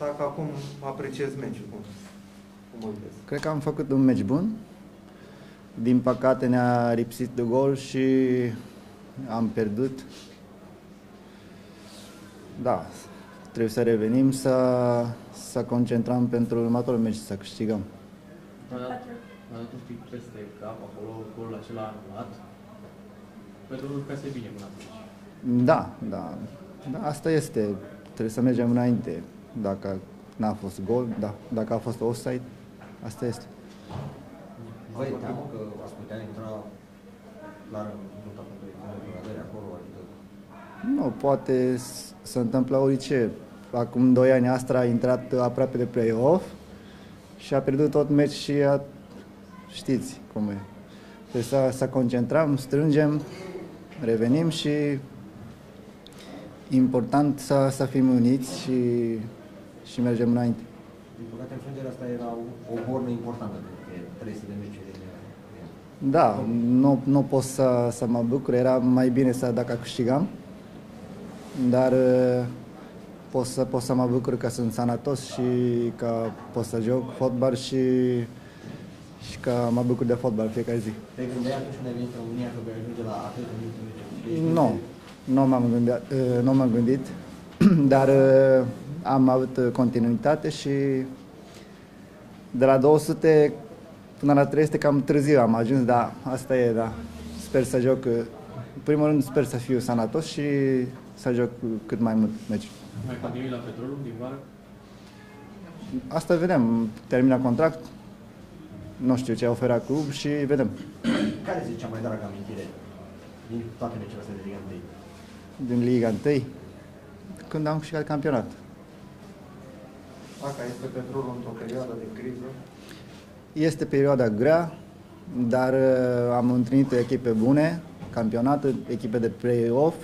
Dacă acum apreciezi meciul, cum îl vezi? Cred că am făcut un meci bun. Din păcate ne-a lipsit de gol și am pierdut. Da, trebuie să revenim, să concentrăm pentru următorul meci, să câștigăm. A dat un pic peste cap acolo, golul acela anulat. Pentru că se bine până atunci. Da, asta este. Trebuie să mergem înainte. Dacă n-a fost gol, dacă a fost offside, asta este. Vă e teamă că ați putea intra clar în lupta pentru egalare acolo? Adică... Nu, poate să întâmplă orice. Acum 2 ani Astra a intrat aproape de play-off și a pierdut tot meci și știți cum e. Trebuie să concentrăm, strângem, revenim și important să fim uniți și mergem înainte. Din păcate, înfrângerea asta era o bornă importantă, pentru că 300 de meciuri. Da, nu pot să mă bucur, era mai bine dacă câștigam, dar pot să mă bucur că sunt sănătos și că pot să joc fotbal și că mă bucur de fotbal fiecare zi. Te gândeai atunci când ai venit în România că vei ajunge la atât de multe meciuri? Nu m-am gândit, dar am avut continuitate și de la 200 până la 300 cam târziu am ajuns, dar asta e, da. Sper să joc, în primul rând sper să fiu sănătos și să joc cât mai mult meci. Mai continui la Petrolul din vară? Asta vedem, termină contract, nu știu ce oferă club și vedem. Care este cea mai dragă amintire din toate meciurile astea de Liga 1? Din Liga 1, când am câștigat campionat. Dacă este Petrolul într-o perioadă de criză? Este perioada grea, dar am întâlnit echipe bune, campionat, echipe de play-off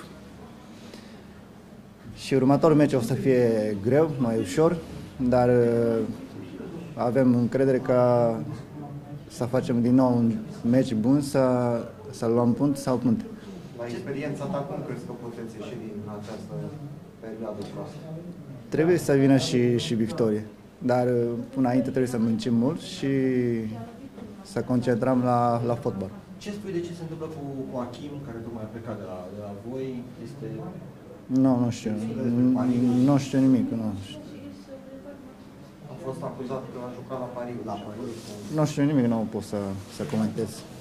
și următorul meci o să fie greu, mai ușor, dar avem încredere că să facem din nou un meci bun, să luăm punct sau punte. La experiența ta, cum crezi că puteți ieși din această perioadă proastă? Trebuie să vină și victorie, dar până înainte trebuie să muncim mult și să concentrăm la fotbal. Ce spui de ce se întâmplă cu Achim, care tocmai a plecat de la voi? Este... Nu știu. Nu știu nimic. A fost acuzat că a jucat la Paris. La Paris. Nu știu nimic, nu pot să comentez.